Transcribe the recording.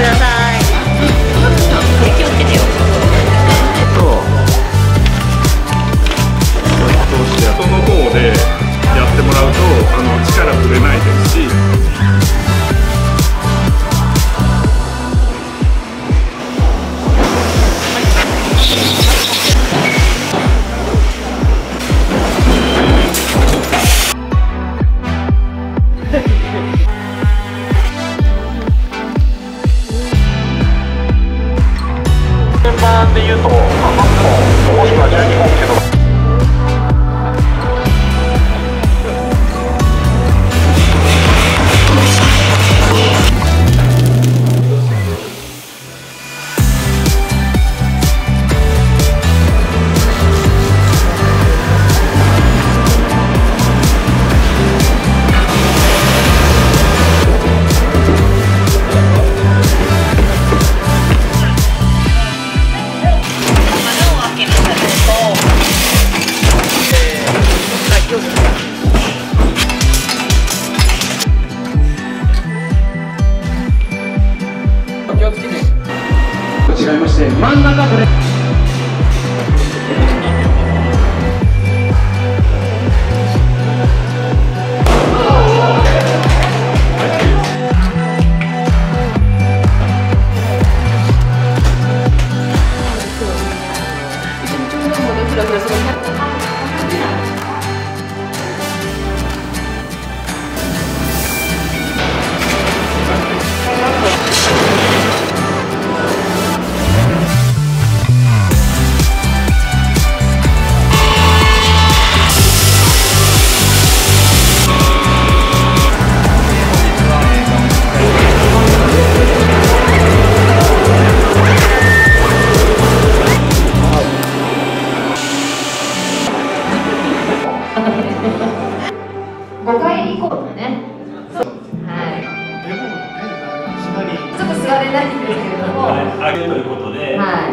ださい。気をつけてよ。 その方でやってもらうと力振れないですし。 順番でいうと、8本もしくは12本っていうのが。 気をつけて。違いまして、真ん中これ。 5回以降のね。はい。ちょっと座れないんですけれども。 上げるということで。 はい。